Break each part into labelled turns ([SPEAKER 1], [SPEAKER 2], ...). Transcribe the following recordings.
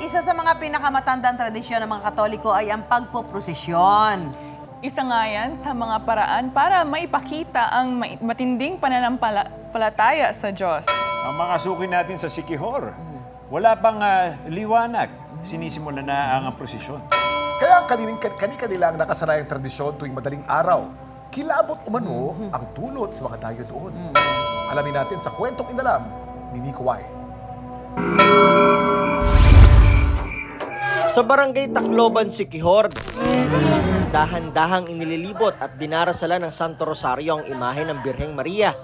[SPEAKER 1] Isa sa mga pinakamatandang tradisyon ng mga Katoliko ay ang pagpoprosesyon.
[SPEAKER 2] Isa nga yan sa mga paraan para maipakita ang matinding pananampalataya sa Diyos.
[SPEAKER 3] Ang mga suki natin sa Siquijor, wala pang liwanag. Sinisimulan na ang prosesyon.
[SPEAKER 4] Kaya kani-kanilang nakasanayang tradisyon tuwing madaling araw, kilabot umano ang dulot sa mga dayo doon. Alamin natin sa kwentong inalam ni Nico Y.
[SPEAKER 5] Sa barangay Tacloban, Siquijor, dahan-dahang inililibot at dinarasalan ng Santo Rosario ang imahe ng Birheng Maria.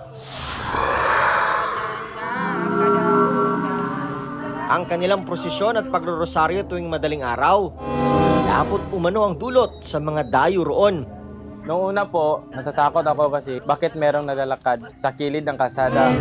[SPEAKER 5] Ang kanilang prosesyon at pagrorosaryo tuwing madaling araw, dapat umano ang dulot sa mga dayo roon.
[SPEAKER 6] Noong una po, natatakot ako kasi bakit merong nalalakad sa kilid ng kalsada.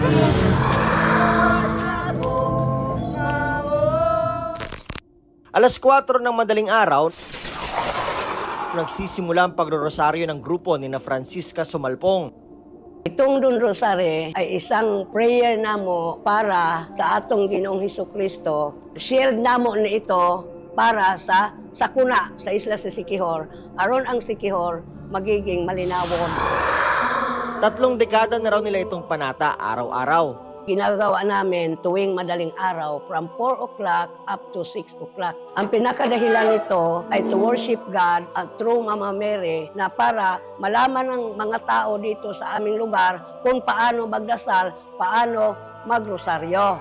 [SPEAKER 5] Alas 4 ng madaling araw, nagsisimula ang pagrorosaryo ng grupo ni na Francisca Sumalpong.
[SPEAKER 7] Itong Don Rosary ay isang prayer namo para sa atong Ginoong Hesukristo. Shield namo na ito para sa sakuna sa isla sa Siquijor. Aron ang Siquijor magiging malinawon.
[SPEAKER 5] 3 dekada na raw nila itong panata araw-araw.
[SPEAKER 7] Ginagawa namin tuwing madaling araw from 4 o'clock up to 6 o'clock. Ang pinakadahilan nito ay to worship God at through Mama Mary na para malaman ng mga tao dito sa aming lugar kung paano magdasal, paano magrosaryo.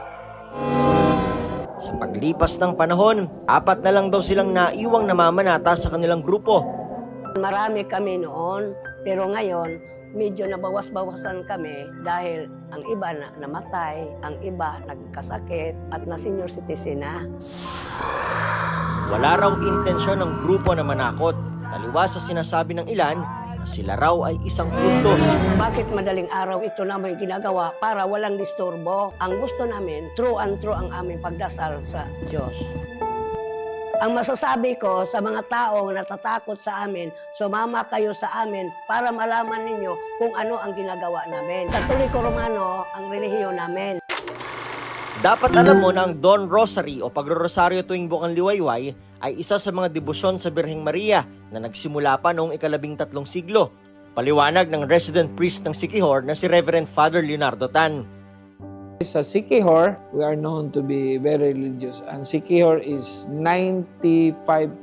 [SPEAKER 5] Sa paglipas ng panahon, 4 na lang daw silang naiwang namamanata sa kanilang grupo.
[SPEAKER 7] Marami kami noon, pero ngayon, medyo nabawas-bawasan kami dahil ang iba na namatay, ang iba nagkasakit at na senior citizen na.
[SPEAKER 5] Wala raw intensyon ng grupo na manakot. Taliwas sa sinasabi ng ilan na sila raw ay isang kulto.
[SPEAKER 7] Bakit madaling araw ito namin ginagawa para walang disturbo? Ang gusto namin, true and true ang aming pagdasal sa Diyos. Ang masasabi ko sa mga taong natatakot sa amin, sumama kayo sa amin para malaman ninyo kung ano ang ginagawa namin. Katoliko Romano ang relihiyon namin.
[SPEAKER 5] Dapat alam mo na ang Dawn Rosary o pagrorosaryo tuwing bukang liwayway ay isa sa mga debosyon sa Birheng Maria na nagsimula pa noong ika-13 siglo. Paliwanag ng resident priest ng Siquijor na si Reverend Father Leonardo Tan.
[SPEAKER 8] Sa Siquijor, we are known to be very religious, and Siquijor is 95%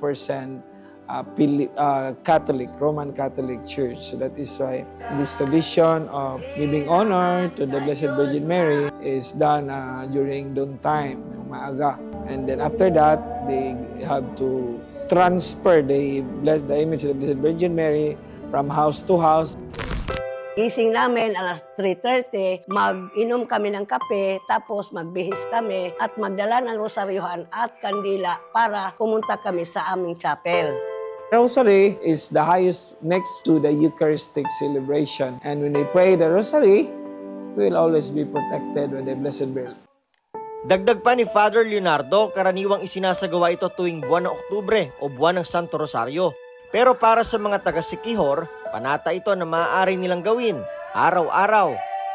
[SPEAKER 8] Catholic, Roman Catholic Church. So that is why this tradition of giving honor to the Blessed Virgin Mary is done during dawn time, maaga. And then after that, they have to transfer the image of the Blessed Virgin Mary from house to house.
[SPEAKER 7] Gising namin alas 3:30, mag-inom kami ng kape, tapos magbihis kami at magdala ng rosaryohan at kandila para pumunta kami sa aming chapel.
[SPEAKER 8] Rosary is the highest next to the Eucharistic celebration. And when we pray the Rosary, we will always be protected with the Blessed Virgin.
[SPEAKER 5] Dagdag pa ni Father Leonardo, karaniwang isinasagawa ito tuwing buwan ng Oktubre o buwan ng Santo Rosario. Pero para sa mga taga Siquijor, panata ito na maaari nilang gawin araw-araw.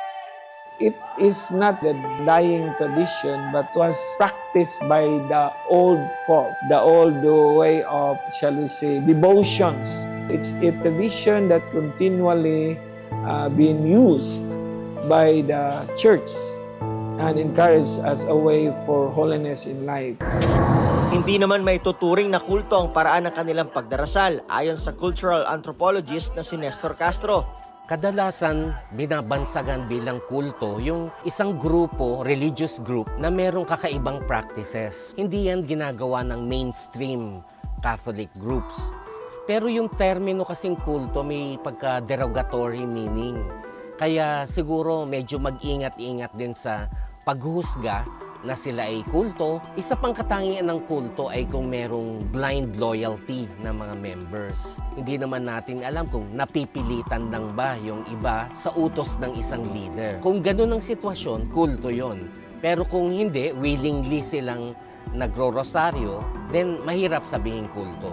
[SPEAKER 8] It is not the dying tradition but was practiced by the old folk, the old way of, shall we say, devotions. It's a tradition that continually being used by the church and encouraged as a way for holiness in life.
[SPEAKER 5] Hindi naman may tuturing na kulto ang paraan ng kanilang pagdarasal ayon sa cultural anthropologist na si Nestor Castro.
[SPEAKER 9] Kadalasan binabansagan bilang kulto yung isang grupo, religious group, na merong kakaibang practices. Hindi yan ginagawa ng mainstream Catholic groups. Pero yung termino kasing kulto may pagka-derogatory meaning. Kaya siguro medyo mag-ingat-ingat din sa paghuhusga na sila ay kulto. Isa pang katangian ng kulto ay kung merong blind loyalty ng mga members. Hindi naman natin alam kung napipilitan lang ba yung iba sa utos ng isang leader. Kung ganun ang sitwasyon, kulto yon. Pero kung hindi, willingly silang nagro-rosaryo, then mahirap sabihin kulto.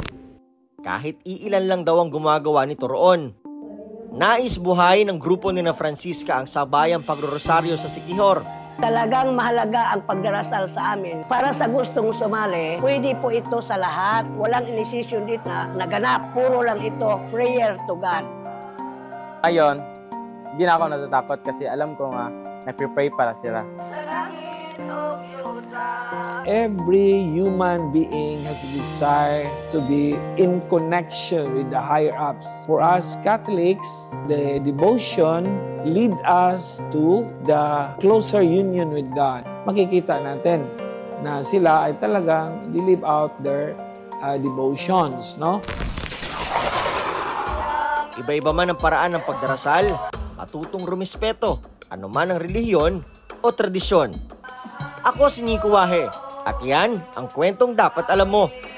[SPEAKER 5] Kahit iilan lang daw ang gumagawa nito roon. Nais buhayin ng grupo ni na Francisca ang sabayang pagrorosaryo sa Siquijor.
[SPEAKER 7] Talagang mahalaga ang pagdarasal sa amin. Para sa gustong sumali, pwede po ito sa lahat. Walang inisisyon dito na naganap. Puro lang ito, prayer to God.
[SPEAKER 6] Ngayon, hindi na ako natatakot kasi alam ko nga, nagpipray para sila.
[SPEAKER 8] Every human being has a desire to be in connection with the higher ups. For us Catholics, the devotion lead us to the closer union with God. Makikita natin na sila ay talagang live out their devotions, no?
[SPEAKER 5] Iba-iba man ang paraan ng pagdarasal, matutong rumispeto, anuman ang relihiyon o tradisyon. Ako si Nico Wahe, at yan ang kwentong dapat alam mo.